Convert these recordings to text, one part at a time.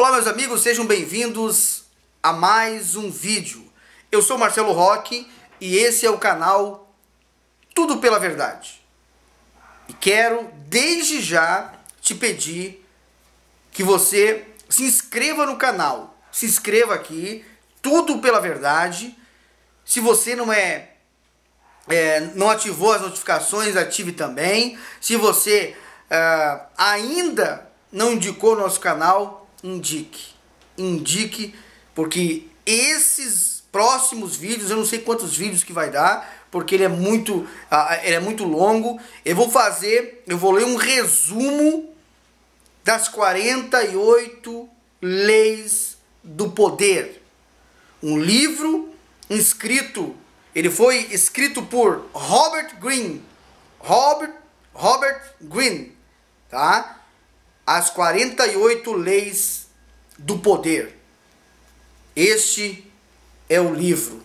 Olá meus amigos, sejam bem-vindos a mais um vídeo. Eu sou Marcelo Roque e esse é o canal Tudo pela Verdade. E quero desde já te pedir que você se inscreva no canal. Se inscreva aqui, Tudo pela Verdade. Se você não ativou as notificações, ative também. Se você ainda não indicou o nosso canal, indique, porque esses próximos vídeos, eu não sei quantos vídeos que vai dar, porque ele é muito longo. Eu vou ler um resumo das 48 leis do poder. Um livro ele foi escrito por Robert Greene, tá? As 48 leis do poder. Este é o livro.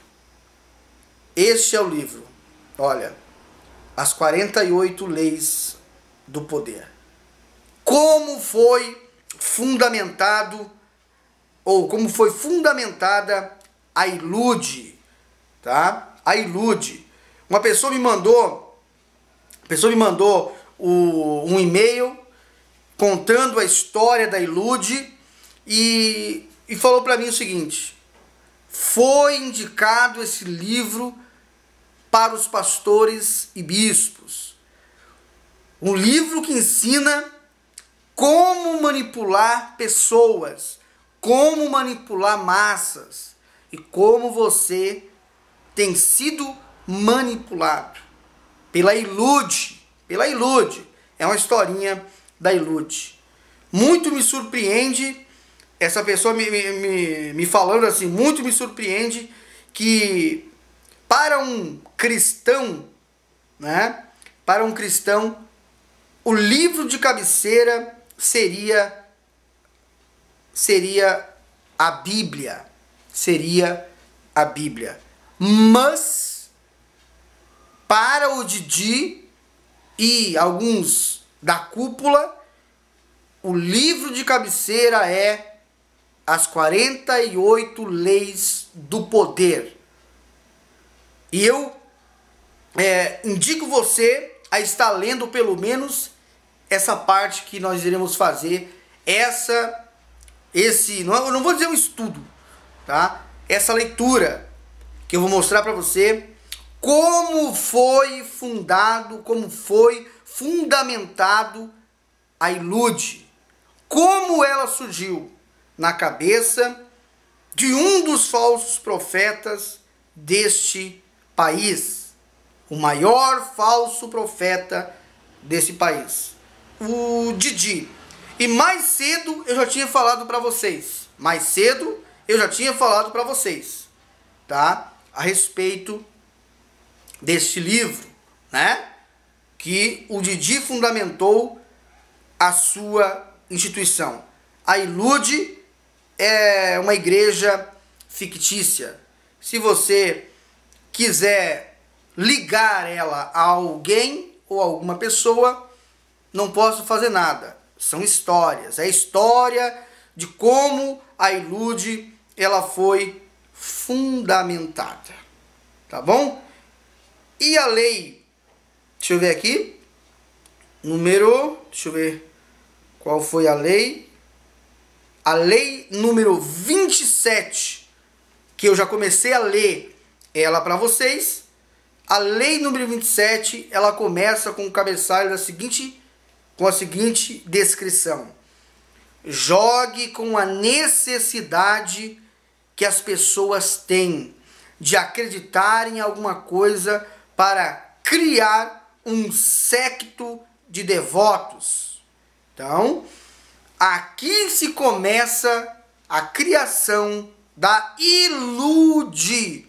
Olha, as 48 leis do poder. Como foi fundamentado, ou como foi fundamentada a Ilude, tá? A Ilude. Uma pessoa me mandou um e-mail contando a história da Ilude e falou para mim o seguinte: foi indicado esse livro para os pastores e bispos. Um livro que ensina como manipular pessoas, como manipular massas e como você tem sido manipulado pela Ilude. É uma historinha da Ilude. Muito me surpreende essa pessoa me falando assim, muito me surpreende que para um cristão, né? Para um cristão, o livro de cabeceira seria a Bíblia. Mas para o Didi e alguns da cúpula, o livro de cabeceira é as 48 leis do poder. E eu indico você a estar lendo pelo menos essa parte que nós iremos fazer. Eu não vou dizer um estudo, tá? Essa leitura que eu vou mostrar para você como foi fundamentado a Ilude, como ela surgiu na cabeça de um dos falsos profetas deste país, o maior falso profeta desse país, o Didi. E mais cedo eu já tinha falado para vocês, tá? A respeito deste livro, né? Que o Didi fundamentou a sua instituição. A Ilude é uma igreja fictícia. Se você quiser ligar ela a alguém ou a alguma pessoa, não posso fazer nada. São histórias. É a história de como a Ilude ela foi fundamentada. Tá bom? E a lei, deixa eu ver aqui, deixa eu ver qual foi a lei. A lei número 27, que eu já comecei a ler ela para vocês. A lei número 27, ela começa com o cabeçalho com a seguinte descrição: jogue com a necessidade que as pessoas têm de acreditar em alguma coisa para criar um séquito de devotos. Então, aqui se começa a criação da Ilude,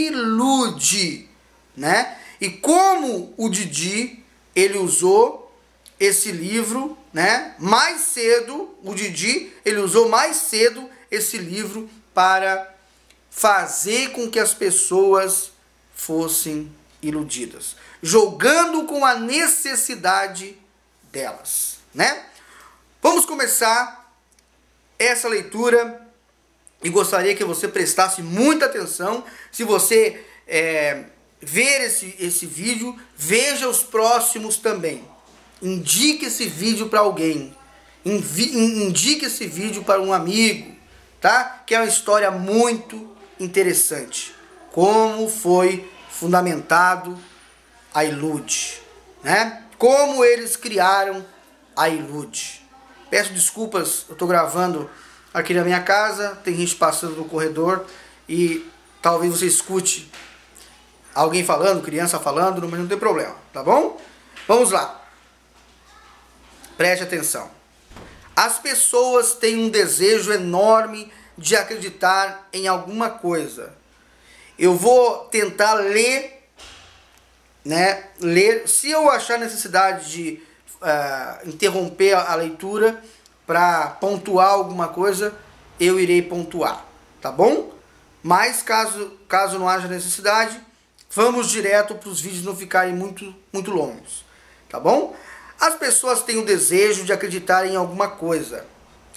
né? E como o Didi, ele usou esse livro, né? Mais cedo, o Didi, ele usou mais cedo esse livro para fazer com que as pessoas fossem iludidas, jogando com a necessidade delas, né? Vamos começar essa leitura e gostaria que você prestasse muita atenção. Se você ver esse vídeo, veja os próximos também. Indique esse vídeo para alguém. Indique esse vídeo para um amigo, tá? Que é uma história muito interessante. Como foi fundamentado a Ilude, né? Como eles criaram a Ilude. Peço desculpas, eu estou gravando aqui na minha casa, tem gente passando no corredor e talvez você escute alguém falando, criança falando, mas não tem problema, tá bom? Vamos lá. Preste atenção. As pessoas têm um desejo enorme de acreditar em alguma coisa. Eu vou tentar ler, né? Se eu achar necessidade de interromper a leitura para pontuar alguma coisa, eu irei pontuar, tá bom? Mas caso não haja necessidade, vamos direto para os vídeos não ficarem muito longos, tá bom? As pessoas têm o desejo de acreditar em alguma coisa.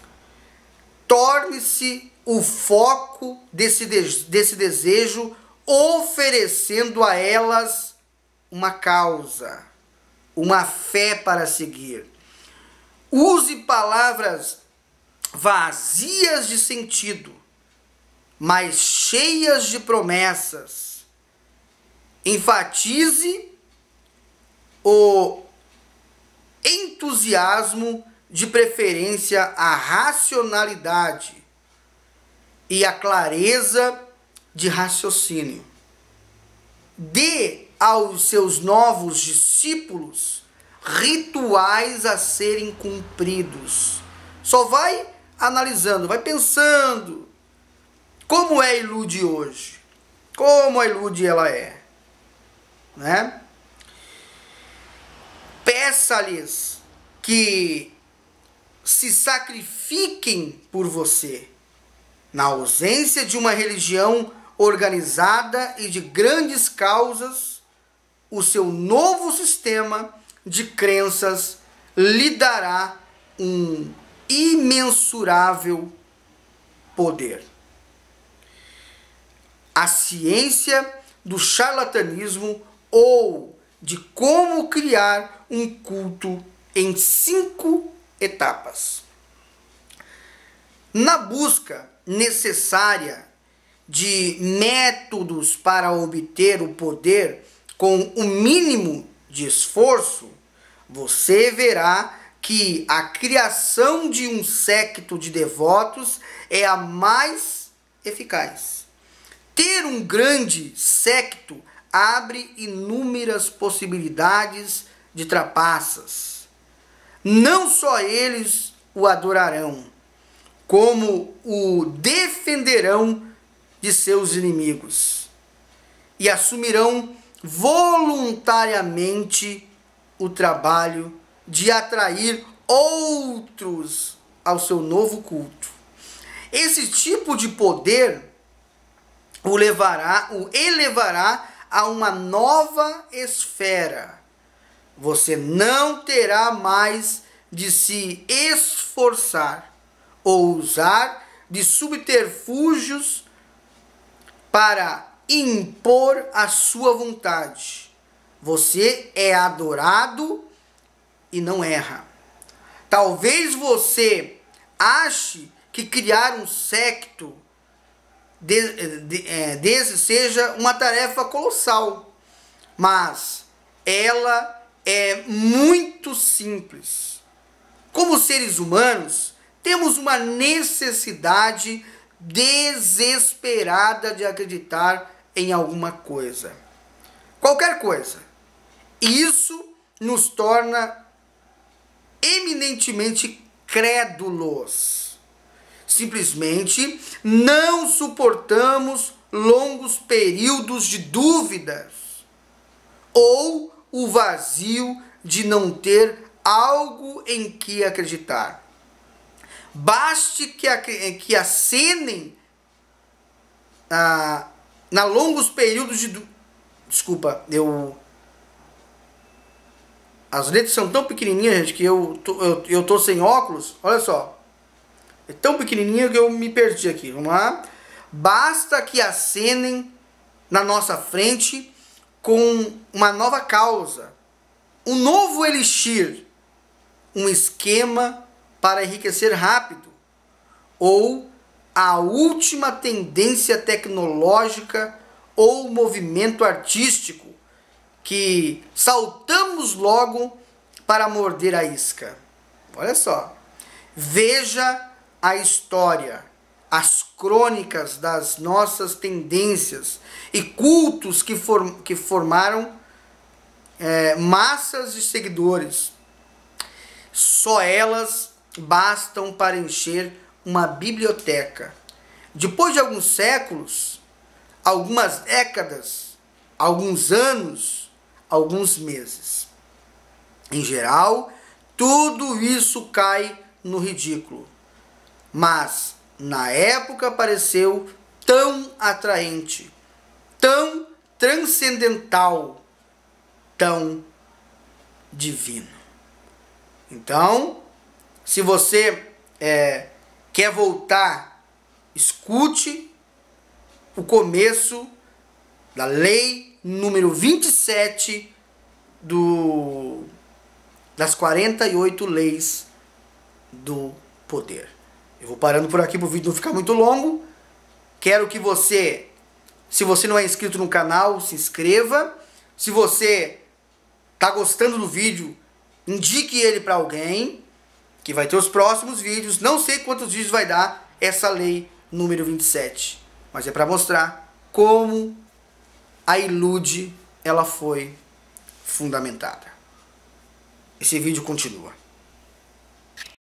Torne-se o foco desse desejo, oferecendo a elas uma causa, uma fé para seguir. Use palavras vazias de sentido, mas cheias de promessas. Enfatize o entusiasmo, de preferência a racionalidade e a clareza de raciocínio. Dê aos seus novos discípulos rituais a serem cumpridos. Só vai analisando, vai pensando como é a Ilude hoje, como a Ilude ela é, né? Peça-lhes que se sacrifiquem por você, na ausência de uma religião organizada e de grandes causas. O seu novo sistema de crenças lhe dará um imensurável poder. A ciência do charlatanismo ou de como criar um culto em 5 etapas. Na busca necessária de métodos para obter o poder com o mínimo de esforço, você verá que a criação de um séquito de devotos é a mais eficaz. Ter um grande séquito abre inúmeras possibilidades de trapaças. Não só eles o adorarão, como o defenderão de seus inimigos e assumirão voluntariamente o trabalho de atrair outros ao seu novo culto. Esse tipo de poder o elevará a uma nova esfera. Você não terá mais de se esforçar ou usar de subterfúgios para impor a sua vontade. Você é adorado e não erra. Talvez você ache que criar um séquito desse seja uma tarefa colossal, mas ela é muito simples. Como seres humanos, temos uma necessidade desesperada de acreditar em alguma coisa. Qualquer coisa. Isso nos torna eminentemente crédulos. Simplesmente não suportamos longos períodos de dúvidas ou o vazio de não ter algo em que acreditar. Baste que acenem na longos períodos de... Desculpa, as letras são tão pequenininhas, gente, que eu tô sem óculos. Olha só. É tão pequenininho que eu me perdi aqui. Vamos lá. Basta que acenem na nossa frente com uma nova causa, um novo elixir, um esquema para enriquecer rápido, ou a última tendência tecnológica ou movimento artístico que saltamos logo para morder a isca. Olha só. Veja a história, as crônicas das nossas tendências e cultos que formaram massas de seguidores. Só elas bastam para encher uma biblioteca. Depois de alguns séculos, algumas décadas, alguns anos, alguns meses. Em geral, tudo isso cai no ridículo. Mas, na época, pareceu tão atraente, tão transcendental, tão divino. Então, se você quer voltar, escute o começo da lei número 27 das 48 leis do poder. Eu vou parando por aqui para o vídeo não ficar muito longo. Quero que você, se você não é inscrito no canal, se inscreva. Se você está gostando do vídeo, indique ele para alguém, que vai ter os próximos vídeos. Não sei quantos vídeos vai dar essa lei número 27, mas é para mostrar como a ilude ela foi fundamentada. Esse vídeo continua.